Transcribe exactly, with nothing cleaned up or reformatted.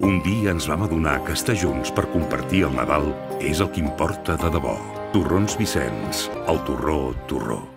Un dia ens vam adonar que estar junts per compartir el Nadal és el que importa de debò. Torrons Vicenç, el torró, torró.